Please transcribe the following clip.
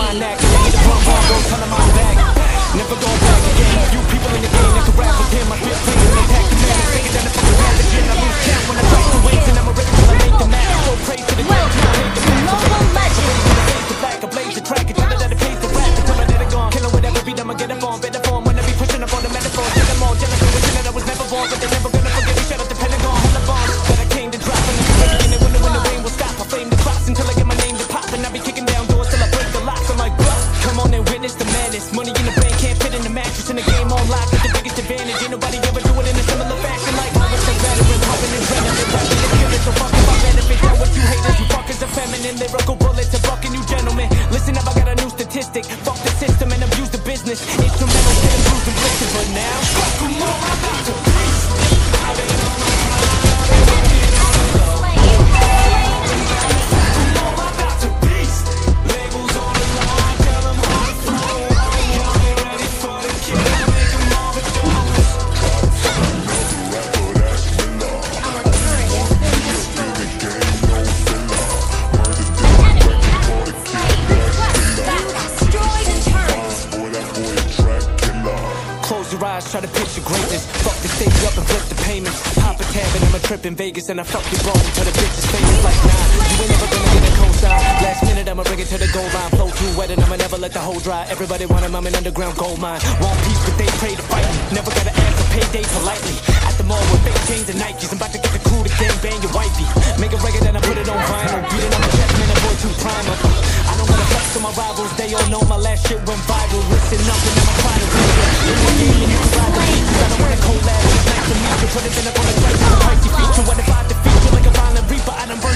mind act. Need a bump on, go tell him I'm back. Never go back again. You people in the game that can rap with him. I feel free to attack the man. Bigger than the fucking pathogen. I lose count when I break the wings and I'm a rip till I make the match. Go praise to the ground, I hate the match. Global legend. The black, I blaze the track. Tell her that it pays the rap. Tell her that it gone. Kill her with every beat, I'ma get up on. Better form when I be pushing up on the metaphor. Tell them all jealous and wishing that I was never born. But they're never gonna forget me. Shut up the Pentagon. Hella bombs that I came to drop. And the beginning when the rain will stop. I flame the crops until I get my name to pop. And I be kicking down doors till I break the locks. I'm like, bro, come on and witness the madness. Money in the bank can't fit in the mattress. In the game on lock with the biggest advantage. Ain't nobody ever do it in a similar fashion. Like Horace the veteran, popping and adrenaline, rapping and killing. So fuck if I benefit. That what you haters, you fuckers are feminine. Lyrical bullets are bucking you gentlemen. Listen up, I got a new statistic. Fuck the system and abuse the business. Instrumental, getting bruised and blistered. But now, fuck them all, I'm about to beast. Try to picture greatness. Fuck the stage up and flip the payments. Pop a tab and I'm a trip in Vegas. And I fuck your bone till the bitch is famous. Like nah, you ain't never gonna get a cosign. Last minute I'ma bring it to the goal line. Flow too wet and I'ma never let the hole dry. Everybody want him, I'm an underground gold mine. Want peace but they pray to fight me. Never gotta ask for payday politely. At the mall with fake chains and Nikes. I'm about to get the crew to gang bang your wifey. Make a record and I put it on vinyl. Beat it on my chest, man, that boy too primal. I don't wanna flex on my rivals. They all know my last shit went viral. Listen up and I'ma try to read it. In the game and you can ride the beats. I don't wanna collab with Menacemlbb. Put it in up on the track with a pricey feature. What if I defeat you like a violent reaper? I done